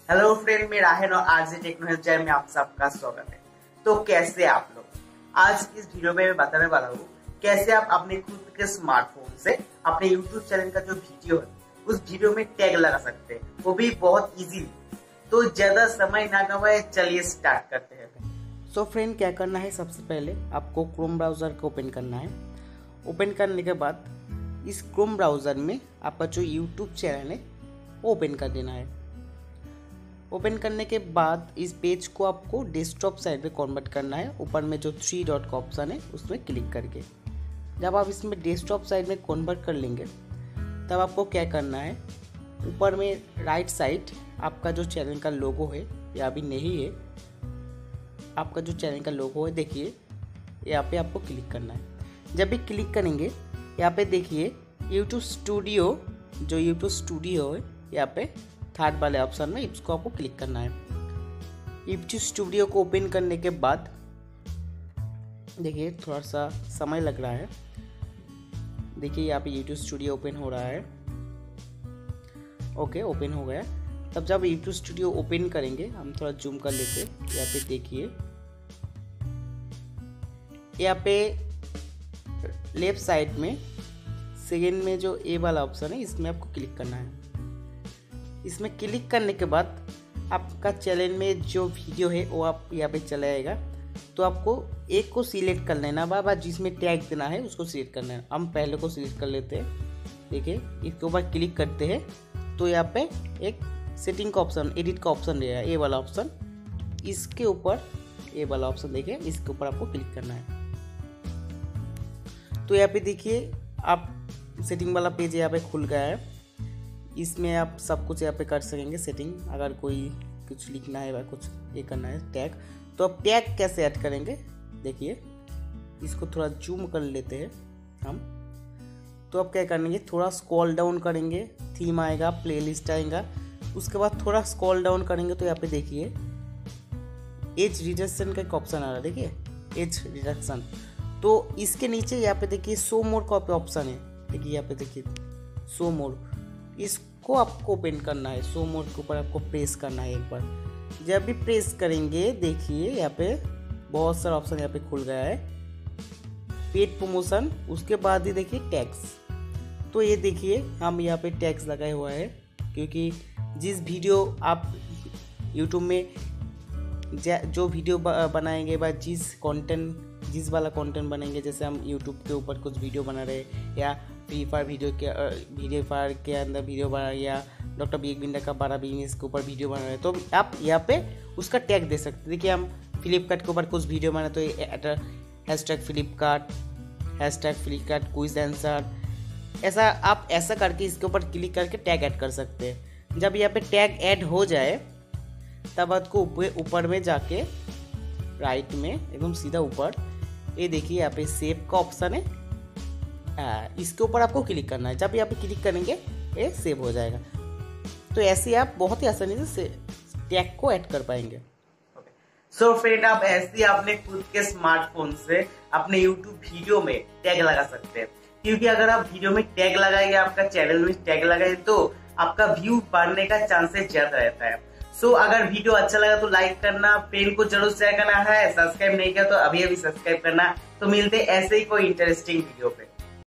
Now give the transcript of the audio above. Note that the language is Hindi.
हेलो फ्रेंड, मैं राहन और आज टेक्नोलॉजी चैनल में आप सबका स्वागत है। तो कैसे आप लोग, आज इस वीडियो में मैं बताने वाला हूँ कैसे आप अपने खुद के स्मार्टफोन से अपने यूट्यूब चैनल का जो वीडियो है उस वीडियो में टैग लगा सकते हैं, वो भी बहुत इजीली। तो ज्यादा समय ना गवाए, चलिए स्टार्ट करते हैं। सो फ्रेंड, क्या करना है, सबसे पहले आपको क्रोम ब्राउज़र को ओपन करना है। ओपन करने के बाद इस क्रोम ब्राउज़र में आपका जो यूट्यूब चैनल है वो ओपन कर देना है। ओपन करने के बाद इस पेज को आपको डेस्कटॉप साइड में कन्वर्ट करना है। ऊपर में जो 3 डॉट का ऑप्शन है उसमें क्लिक करके जब आप इसमें डेस्कटॉप साइड में कन्वर्ट कर लेंगे तब आपको क्या करना है, ऊपर में राइट साइड आपका जो चैनल का लोगो है या अभी नहीं है, आपका जो चैनल का लोगो है देखिए, यहाँ पे आपको क्लिक करना है। जब भी क्लिक करेंगे यहाँ पे देखिए यूट्यूब स्टूडियो, जो यूट्यूब स्टूडियो है यहाँ पे थर्ड वाले ऑप्शन में इसको आपको क्लिक करना है। यूट्यूब स्टूडियो को ओपन करने के बाद देखिए थोड़ा सा समय लग रहा है। देखिए यहाँ पे यूट्यूब स्टूडियो ओपन हो रहा है। ओके, ओपन हो गया। तब जब यूट्यूब स्टूडियो ओपन करेंगे, हम थोड़ा जूम कर लेते हैं। यहाँ पे देखिए, यहाँ पे लेफ्ट साइड में सेकेंड में जो ए वाला ऑप्शन है इसमें आपको क्लिक करना है। इसमें क्लिक करने के बाद आपका चैनल में जो वीडियो है वो आप यहाँ पे चला जाएगा। तो आपको एक को सिलेक्ट कर लेना, बाबा जिसमें टैग देना है उसको सिलेक्ट करना है। हम पहले को सिलेक्ट कर लेते हैं। देखिए इसके ऊपर क्लिक करते हैं तो यहाँ पे एक सेटिंग का ऑप्शन, एडिट का ऑप्शन रहेगा, ए वाला ऑप्शन। इसके ऊपर ए वाला ऑप्शन देखिए, इसके ऊपर आपको क्लिक करना है। तो यहाँ पे देखिए आप सेटिंग वाला पेज यहाँ पे खुल गया है। इसमें आप सब कुछ यहाँ पे कर सकेंगे सेटिंग। अगर कोई कुछ लिखना है या कुछ ये करना है टैग, तो आप टैग कैसे ऐड करेंगे देखिए, इसको थोड़ा जूम कर लेते हैं हम। तो आप क्या करेंगे, थोड़ा स्क्रॉल डाउन करेंगे, थीम आएगा, प्लेलिस्ट आएगा। उसके बाद थोड़ा स्क्रॉल डाउन करेंगे तो यहाँ पे देखिए एज रिडक्शन का एक ऑप्शन आ रहा है। देखिए एज रिडक्शन, तो इसके नीचे यहाँ पे देखिए शो मोर का ऑप्शन है। देखिए यहाँ पे देखिए शो मोर, इसको आपको ओपन करना है। शो मोड के ऊपर आपको प्रेस करना है एक बार। जब भी प्रेस करेंगे देखिए यहाँ पे बहुत सारा ऑप्शन यहाँ पे खुल गया है। पेड प्रमोशन, उसके बाद ही देखिए टैग्स। तो ये देखिए हम यहाँ पे टैग्स लगाए हुआ है, क्योंकि जिस वीडियो आप यूट्यूब में जो वीडियो बनाएंगे या जिस वाला कंटेंट बनेंगे, जैसे हम यूट्यूब के ऊपर कुछ वीडियो बना रहे या फ्री फायर वीडियो फायर के अंदर वीडियो बना, या डॉक्टर बिग बिंडा का 12 बिजनेस के ऊपर वीडियो बना रहे हैं, तो आप यहाँ पे उसका टैग दे सकते हैं। देखिए हम फ्लिपकार्ट के ऊपर कुछ वीडियो बना तो हैशटैग फ्लिपकार्ट क्विज आंसर, ऐसा आप ऐसा करके इसके ऊपर क्लिक करके टैग ऐड कर सकते हैं। जब यहाँ पे टैग ऐड हो जाए तब आपको ऊपर में जाके राइट में एकदम सीधा ऊपर ये देखिए यहाँ पे सेव का ऑप्शन है, इसके ऊपर आपको क्लिक करना है। जब यहाँ पे क्लिक करेंगे ये सेव हो जाएगा। तो ऐसे आप बहुत ही आसानी से टैग को ऐड कर पाएंगे। सो फ्रेंड, आप ऐसे अपने खुद के स्मार्टफोन से अपने यूट्यूब वीडियो में टैग लगा सकते हैं, क्योंकि अगर आप वीडियो में टैग लगाएंगे, आपका चैनल में टैग लगाए, तो आपका व्यू बढ़ने का चांसेस ज्यादा रहता है। सो अगर वीडियो अच्छा लगा तो लाइक करना, फ्रेंड को जरूर शेयर करना है, सब्सक्राइब नहीं किया तो अभी सब्सक्राइब करना। तो मिलते ऐसे ही कोई इंटरेस्टिंग वीडियो पे।